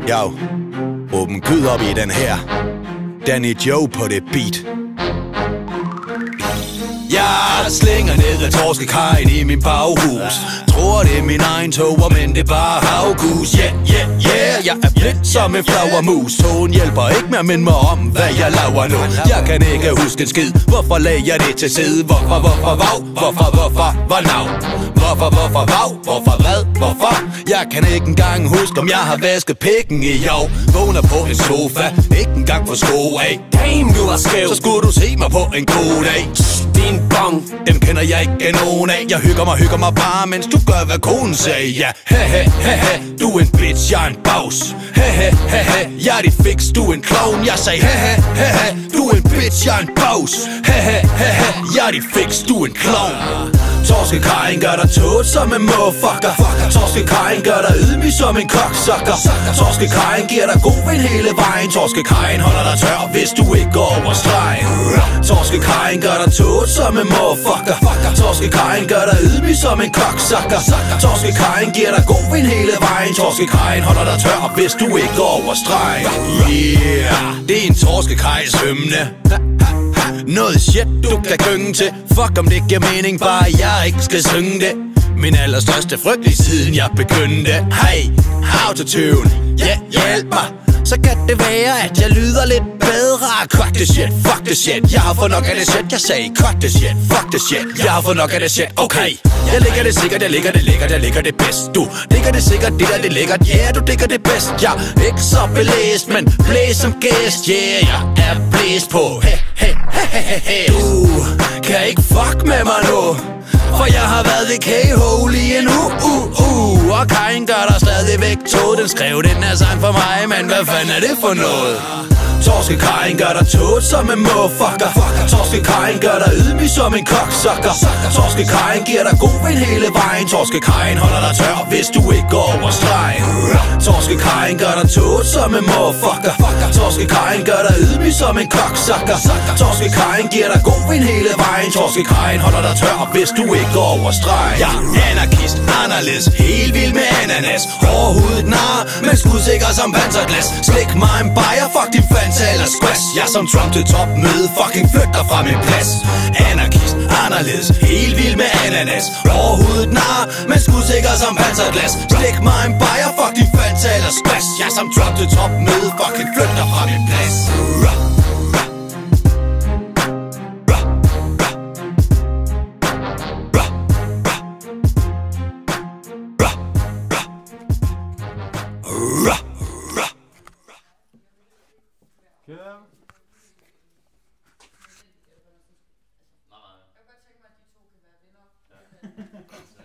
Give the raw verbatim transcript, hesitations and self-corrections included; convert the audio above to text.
Jo, åben kød op i den her. Danny Joe på det beat. Jeg slænger ned ad torskekajen i min baghus. Tror det er min egen toger, men det er bare havgus. Yeah, yeah, yeah, jeg er blind som en flagermus. Togen hjælper ikke med at minde mig om, hvad jeg laver nu. Jeg kan ikke huske en skid. Hvorfor lagde jeg det til side? Hvorfor, hvorfor, vav? Hvorfor, hvorfor, hvor navn? Hvorfor, hvorfor, vav? Hvorfor, hvad? Hvorfor? Jeg kan ikke engang huske, om jeg har vasket pikken i år. Vågner på en sofa, ikke engang få sko af. Damn, du er skæv. Så skulle du se mig på en god dag. Din bong, dem kender jeg ikke nogen af. Jeg hygger mig, hygger mig bare, mens du gør, hvad konen sagde. Ja, he he he he, du er en bitch, jeg er en baus. He he he he, jeg er dit fix, du er en clown. Jeg sagde he he he he, du er en bitch, jeg er en baus. He he he he, jeg er dit fix, du er en clown. Torskekajen gør dig tåt som en motherfucker. Torskekajen gør dig ydmyg som en koksukker. Torskekajen giver dig god vind hele vejen. Torskekajen holder dig tør, hvis du ikke går over stregen. Torskekajen gør dig tåt som en motherfucker. Torskekajen gør dig ydmyg som en koksukker. Torskekajen giver dig god vind hele vejen. Torskekajen holder dig tør, hvis du ikke går over stregen. Yeah, det er en torskekajs hymne. Noget shit du kan gynge til. Fuck om det giver mening, bare jeg ikke skal synge det. Min allerstørste frygt i siden jeg begyndte. Hey, autotune, yeah, hjælp mig. Så kan det være, at jeg lyder lidt bedre. Cut the shit, fuck the shit. Jeg har fået nok af det shit, jeg sagde cut the shit, fuck the shit. Jeg har fået nok af det shit, okay. Jeg ligger det sikkert, jeg ligger det lækkert, jeg ligger det bedst. Du ligger det sikkert, det der det lækkert, yeah, du ligger det bedst. Jeg er ikke så belæst, men blæs som gæst, yeah. Jeg er blæst på, he he he he he. Du kan ikke fuck med mig nu, for jeg har været ved K-hole i en uge, uh, uh. Og Kajen gør der stadigvæk tog. Den skrev den her sang for mig, men hvad fanden er det for noget? Torskekajen gør dig tåt som en motherfucker. Torskekajen gør dig ydmyg som en koksukker. Torskekajen giver dig god vind hele vejen. Torskekajen holder dig tør, hvis du ikke går over stregen. Torskekajen gør dig tåt som en motherfucker. Torskekajen gør dig ydmyg som en koksukker. Torskekajen giver dig god vind hele vejen. Torskekajen holder dig tør, hvis du ikke går over stregen. Jeg er anarkist, anderledes, helt vild med ananas. Hårdhudet nar, men skudsikker som panserglas. Slik mig en bajer, fuck din fan eller squash. Jeg som Trump til top møde, fucking flytter fra min plads. Anarkist, anderledes, helt vild med ananas. Hårdhudet nar, men skudsikker som panserglas. Slik mig en bajer, fuck din fan eller squash. Jeg som Trump til top møde, fucking flytter fra min plads. Ja. Nej, nej. Jeg kan godt tænke mig, at de to kan være venner. Ja.